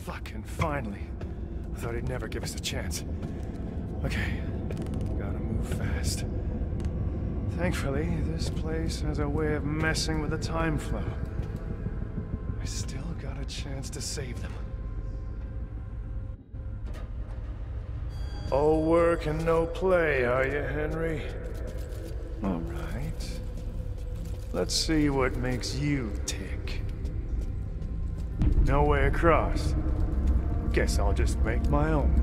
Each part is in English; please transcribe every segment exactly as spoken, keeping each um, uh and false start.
Fucking finally. I thought he'd never give us a chance. Okay, gotta move fast. Thankfully, this place has a way of messing with the time flow. I still got a chance to save them. All work and no play, are you, Henry? All right. Let's see what makes you tick. No way across. Guess I'll just make my own.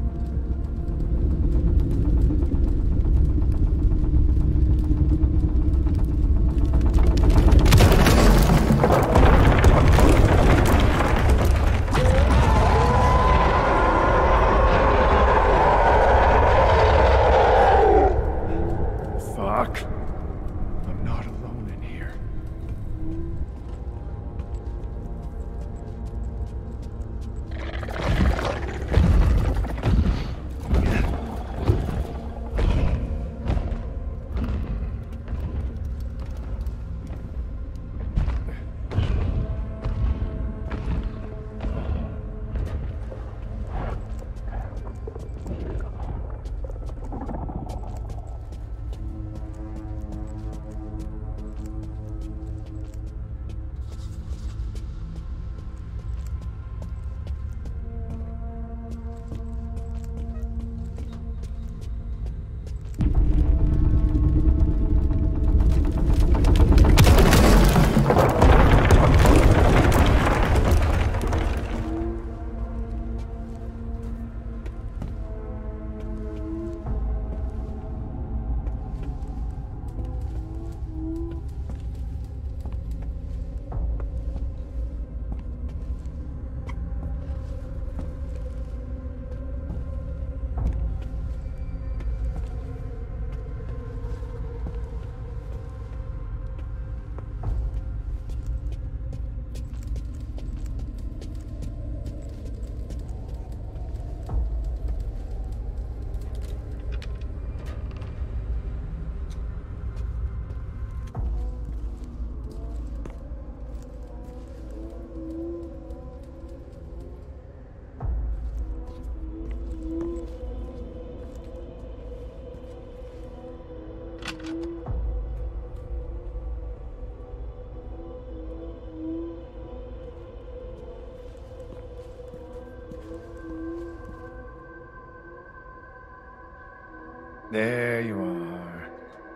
There you are.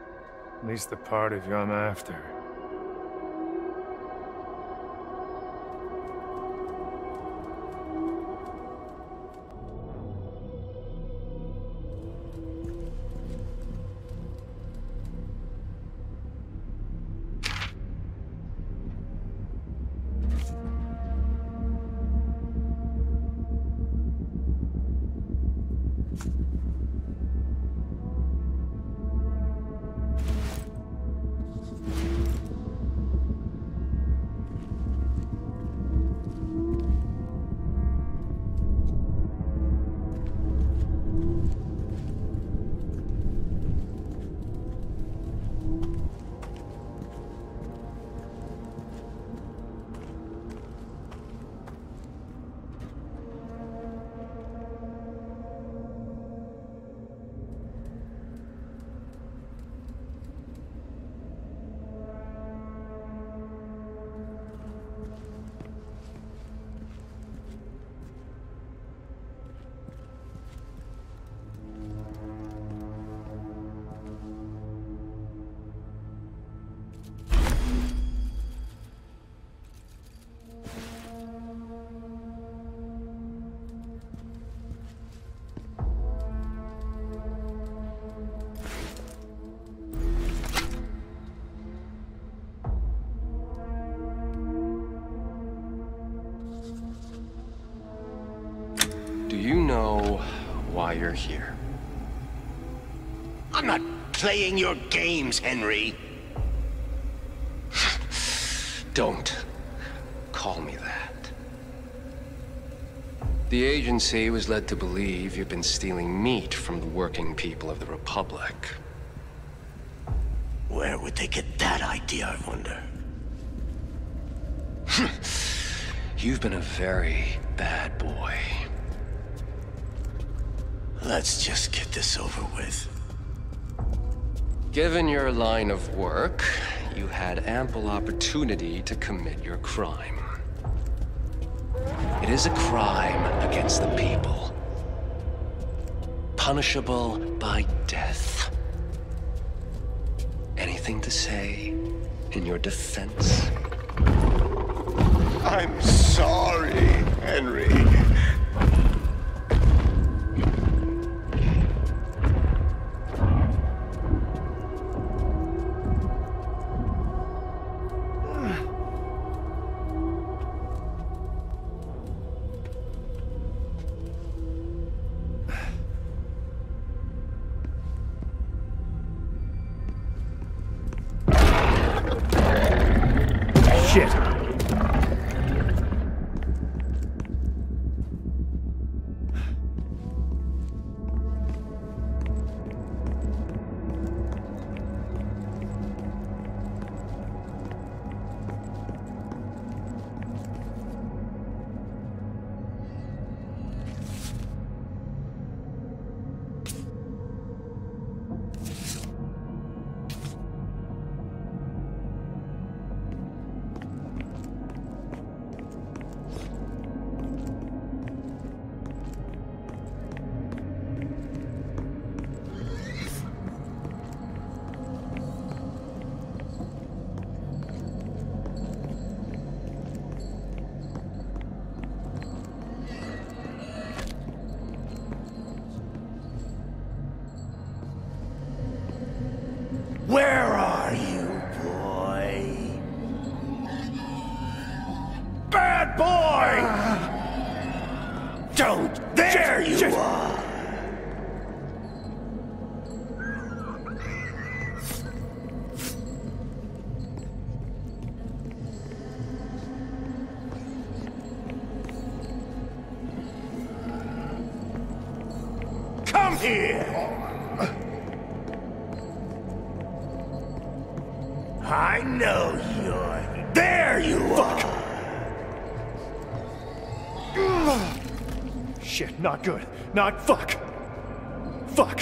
At least the part of you I'm after. Do you know why you're here? I'm not playing your games, Henry. Don't call me that. The agency was led to believe you've been stealing meat from the working people of the Republic. Where would they get that idea, I wonder? You've been a very bad boy. Let's just get this over with. Given your line of work, you had ample opportunity to commit your crime. It is a crime against the people. Punishable by death. Anything to say in your defense? I'm sorry, Henry. Shit! Where are you, boy? Bad boy! Don't! There you shit. are! Come here! I know you're... There you are! Shit, not good. Not fuck. Fuck.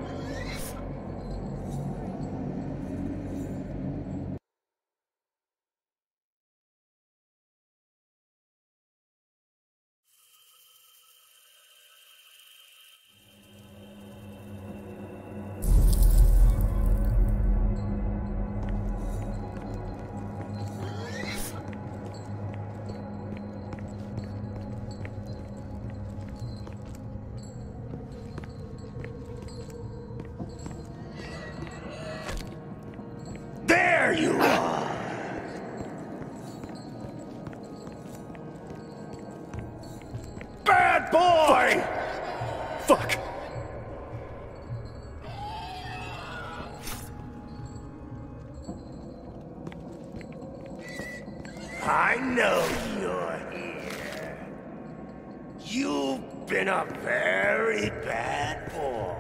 There you are! Bad boy! Fuck. I know you're here. You've been a very bad boy.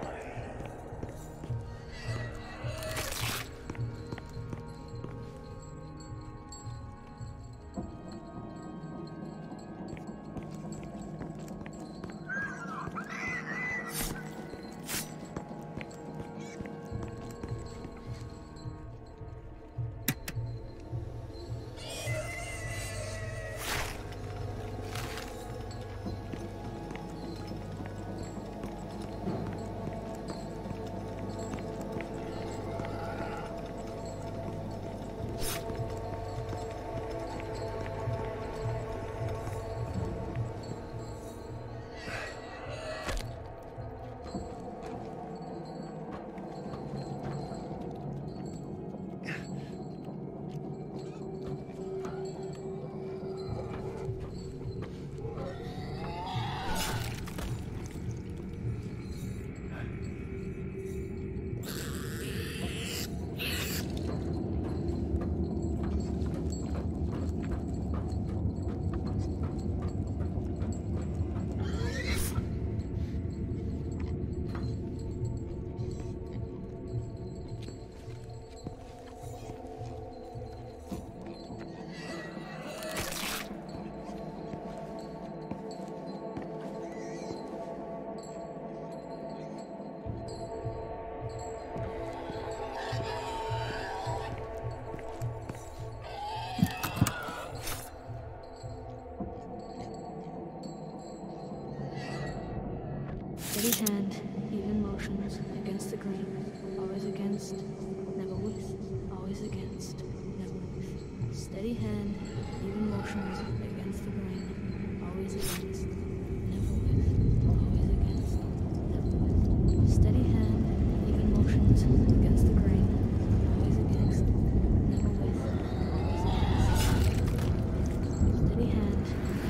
Steady hand, even motions, against the grain. Always against, never with. Always against, never with. Steady hand, even motions, against the grain. Always against, never with. Always against, never with. Steady hand, even motions, against the grain. Always against, never with. Always against. Steady hand,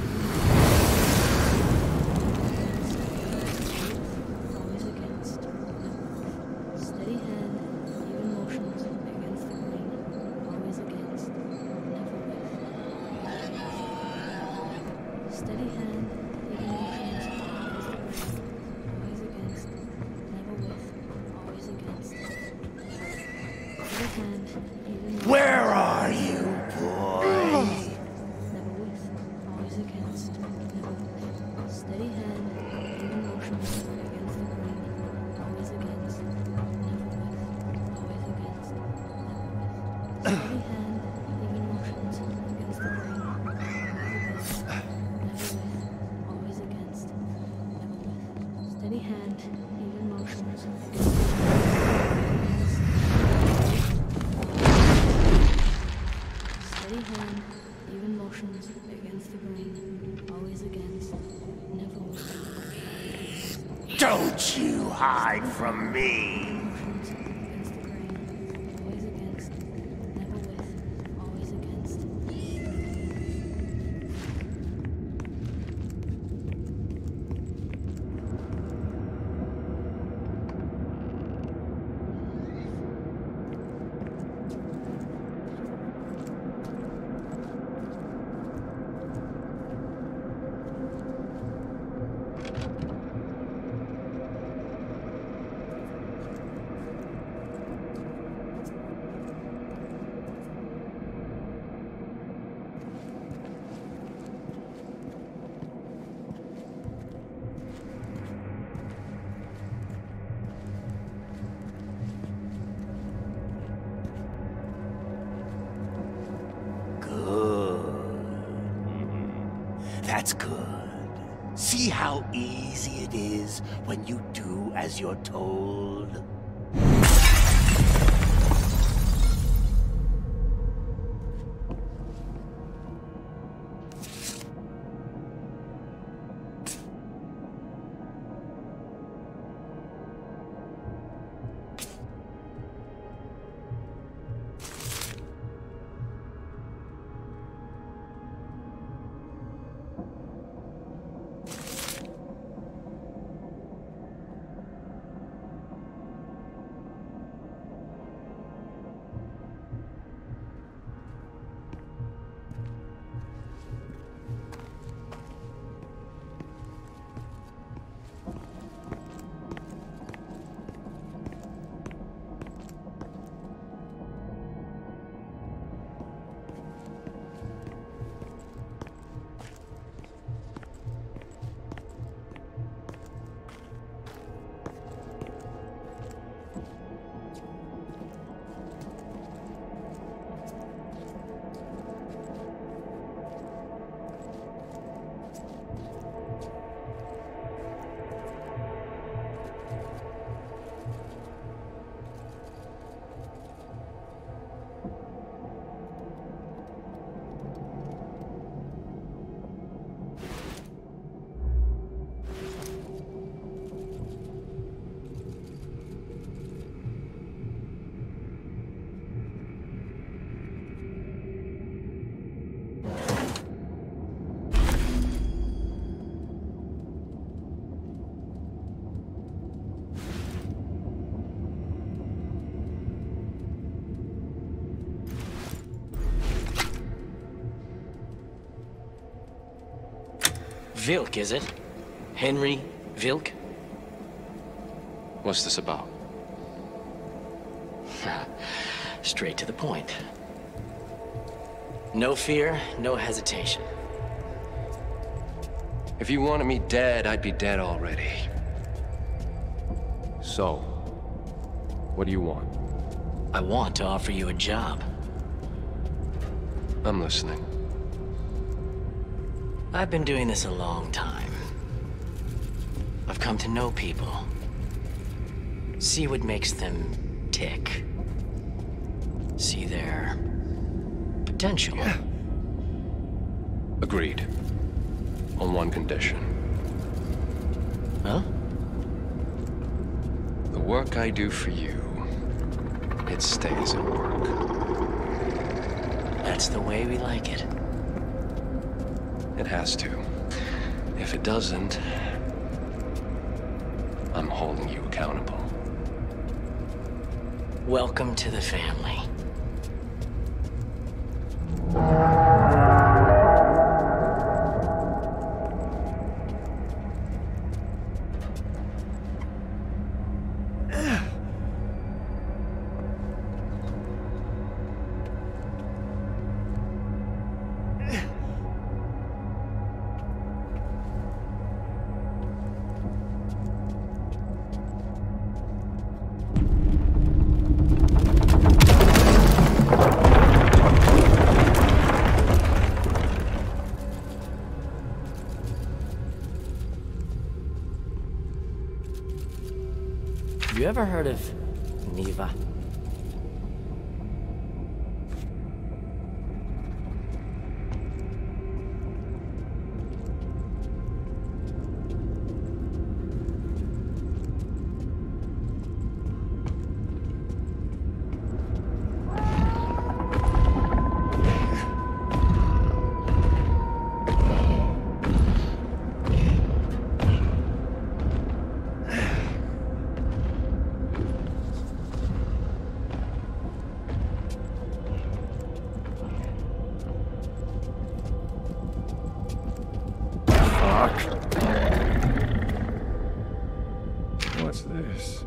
steady hand, even motions, always against, never with, always against. Steady hand, even motions. Where are you, boy? Never with, always against, never with. Steady hand, even motions, against the grain, always against, never with, always against, never with. Steady hand, even motions, against the grain, always against. Always against, never with. Steady hand, even motions, against the Steady hand, even motions, against the grain. Always against, never with. Don't you hide from me! Motions, against the grain. Always against, never with. Always against. That's good. See how easy it is when you do as you're told? Vilk, is it? Henry Vilk? What's this about? Straight to the point. No fear, no hesitation. If you wanted me dead, I'd be dead already. So, what do you want? I want to offer you a job. I'm listening. I've been doing this a long time. I've come to know people. See what makes them tick. See their potential. Yeah. Agreed. On one condition. Huh? The work I do for you, it stays at work. That's the way we like it. It has to. If it doesn't, I'm holding you accountable. Welcome to the family. You ever heard of Neva? What's this?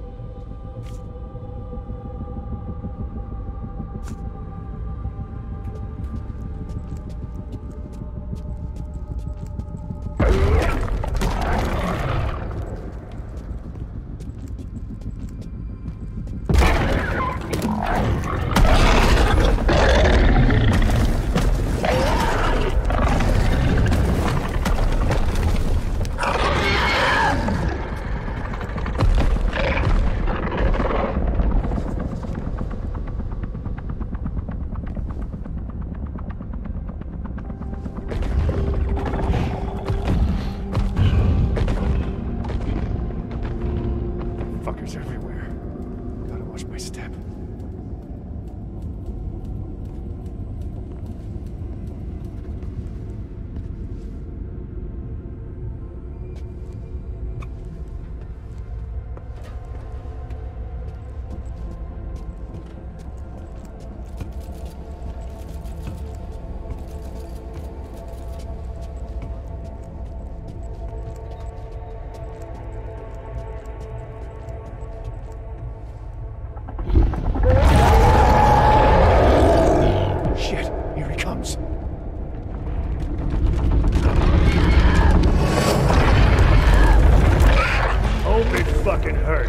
Fuckers everywhere. Gotta watch my step. Fucking hurt.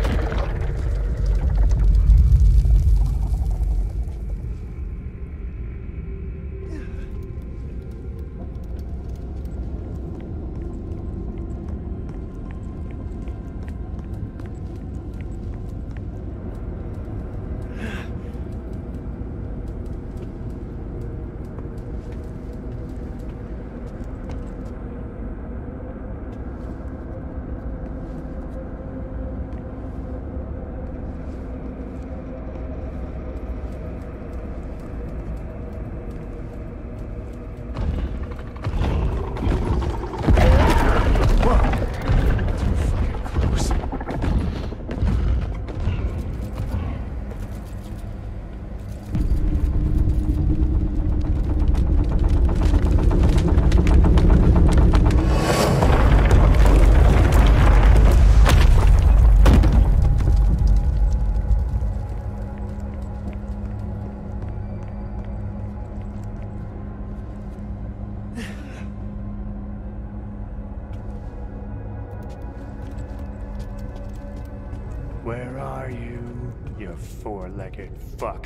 Where are you, you four-legged fuck?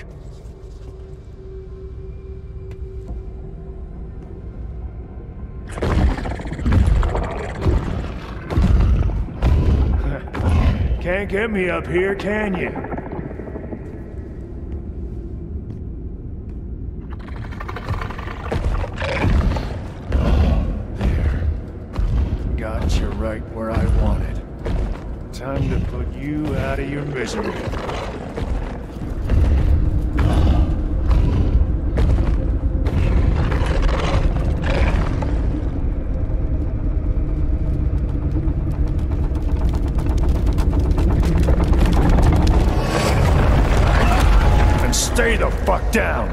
Can't get me up here, can you? There. Got you right where I wanted. Time to put you out of your misery. Stay the fuck down!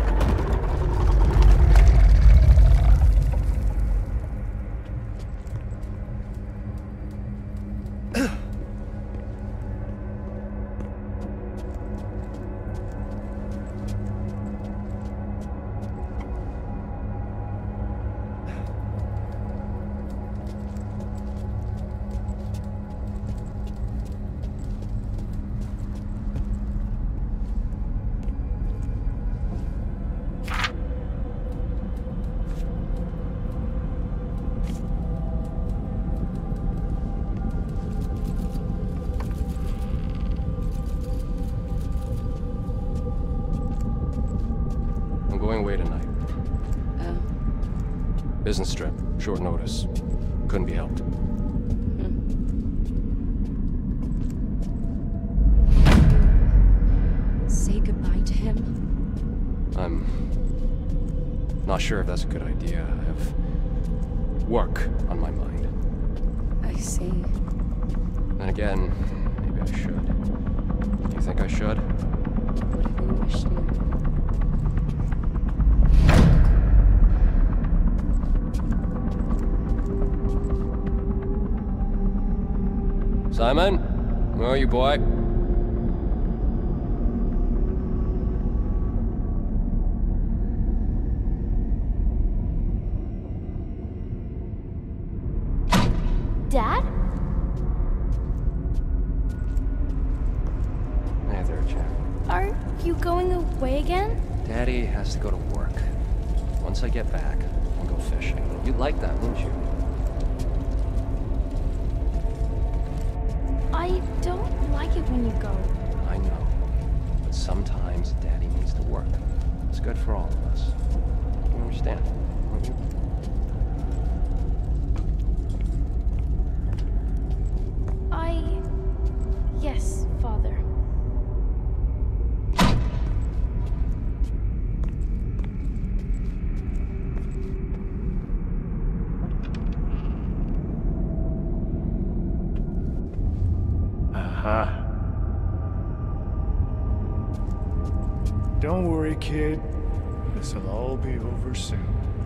Going away tonight. Oh. Business trip. Short notice. Couldn't be helped. Hmm. Say goodbye to him? I'm not sure if that's a good idea. I have work on my mind. I see. Then again, maybe I should. You think I should? Whatever you wish to. Simon? Where are you, boy? Dad? Hey there, Jack. Are you going away again? Daddy has to go to work. Once I get back, I'll go fishing. You'd like that, wouldn't you? I don't like it when you go. I know. But sometimes Daddy needs to work. It's good for all of us. You understand, don't you? I... Yes, Father. Uh-huh. Don't worry, kid. This'll all be over soon.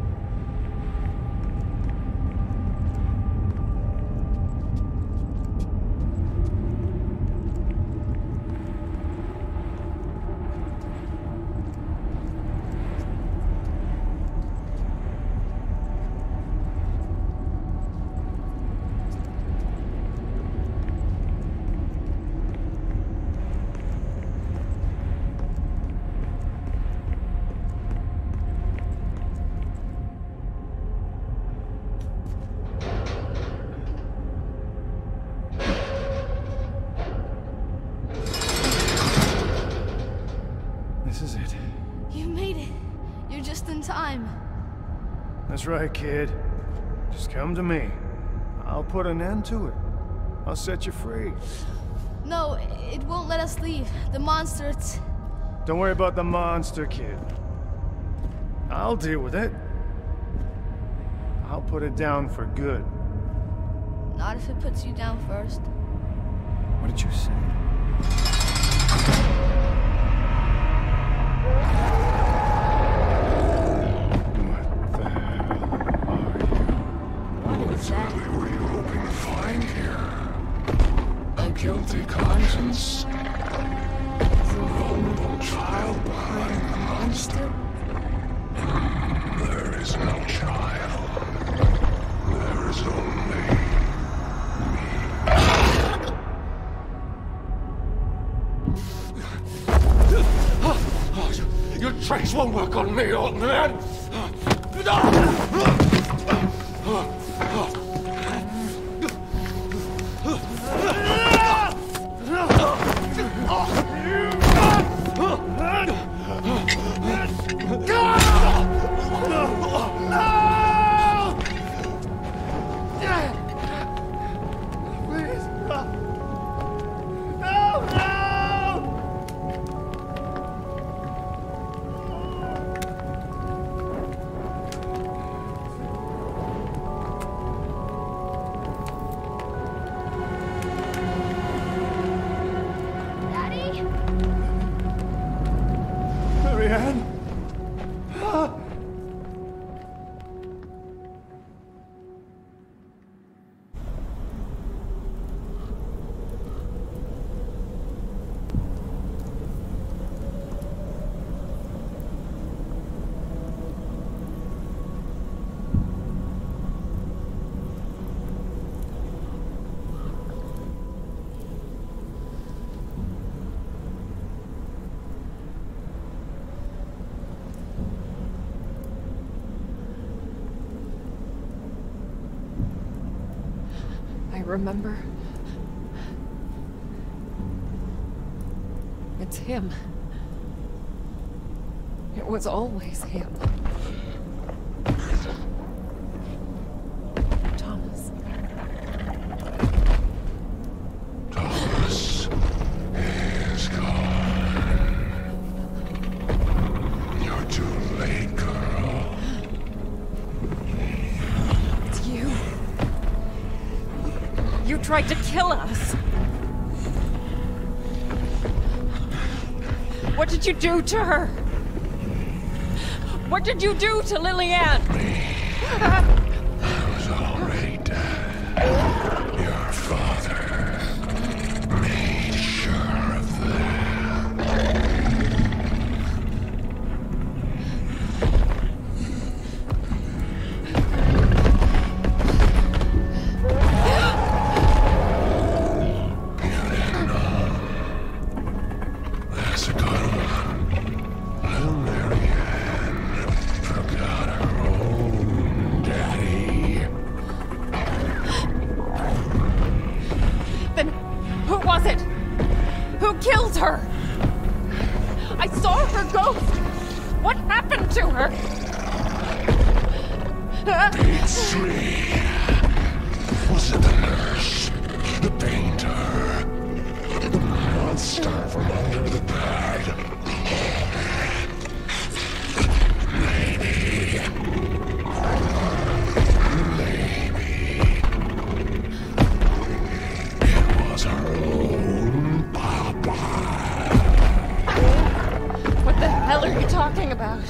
This is it. You made it. You're just in time. That's right, kid. Just come to me. I'll put an end to it. I'll set you free. No, it won't let us leave. The monster, it's... Don't worry about the monster, kid. I'll deal with it. I'll put it down for good. Not if it puts you down first. What did you say? What the hell are you? What is that? Were you hoping to find here? A Guilty conscience. The vulnerable child behind the monster. There is no child. There is only me. Your tricks won't work on me, old man. I remember. It's him. It was always him. Thomas. Thomas is gone. You're too late, girl. It's you. You tried to kill us. What did you do to her? What did you do to Lillian? Me. I was already dead. Your father made sure of that. You didn't know. That's a good one. Little Marianne forgot her own daddy. Then who was it? Who killed her? I saw her ghost. What happened to her? It's me. Was it the nurse? The painter? The monster from under the bed? Maybe. Maybe. It was her own papa. What the hell are you talking about?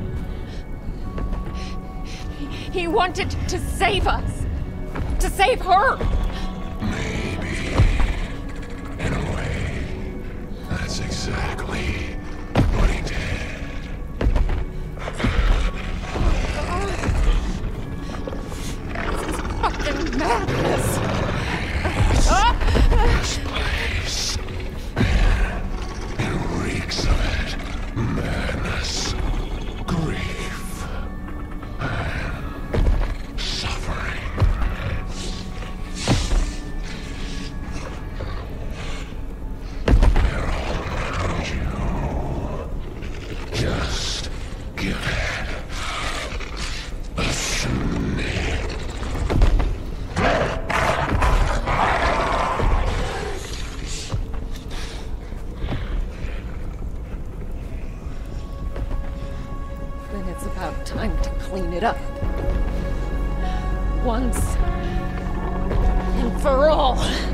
He, he wanted to save us. To save her. Maybe. In a way, that's exactly what he did. Fucking madness. This place. It reeks of it. Madness. Grief. And suffering. They're all around you. Just give it a sniff. Then it's about time to clean it up. Once and for all.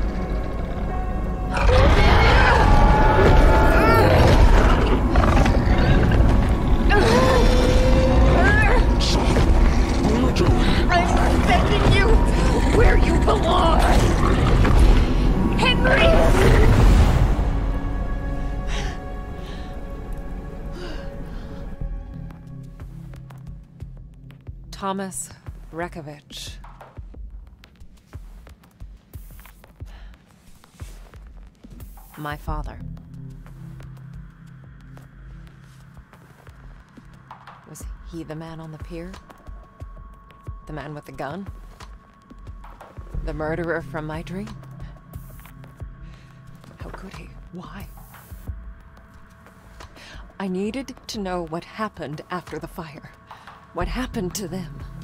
I'm sending you where you belong. Henry! Thomas Rekovich. My father. Was he the man on the pier? The man with the gun? The murderer from my dream? How could he? Why? I needed to know what happened after the fire. What happened to them?